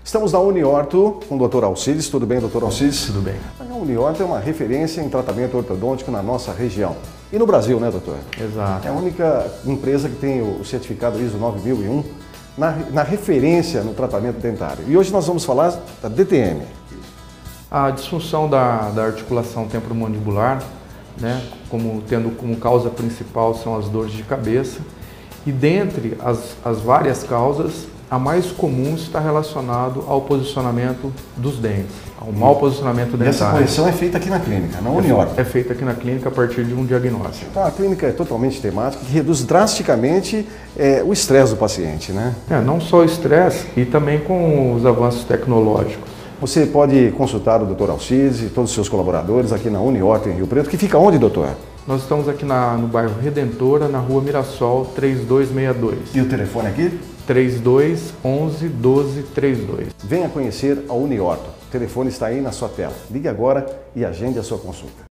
Estamos na Uniorto com o Dr. Alcides. Tudo bem, Dr. Alcides? Tudo bem. A Uniorto é uma referência em tratamento ortodôntico na nossa região. E no Brasil, né, doutor? Exato. É a única empresa que tem o certificado ISO 9001 na referência no tratamento dentário. E hoje nós vamos falar da DTM. A disfunção da articulação temporomandibular, né, tendo como causa principal são as dores de cabeça. E dentre as várias causas, a mais comum está relacionado ao posicionamento dos dentes, ao mau posicionamento dentário. E essa correção é feita aqui na clínica, na Uniorto? É feita aqui na clínica a partir de um diagnóstico. Então a clínica é totalmente temática, que reduz drasticamente o estresse do paciente, né? Não só o estresse, e também com os avanços tecnológicos. Você pode consultar o Dr. Alcides e todos os seus colaboradores aqui na Uniorto em Rio Preto, que fica onde, doutor? Nós estamos aqui no bairro Redentora, na rua Mirassol 3262. E o telefone aqui? 3211 1232. Venha conhecer a Uniorto. O telefone está aí na sua tela. Ligue agora e agende a sua consulta.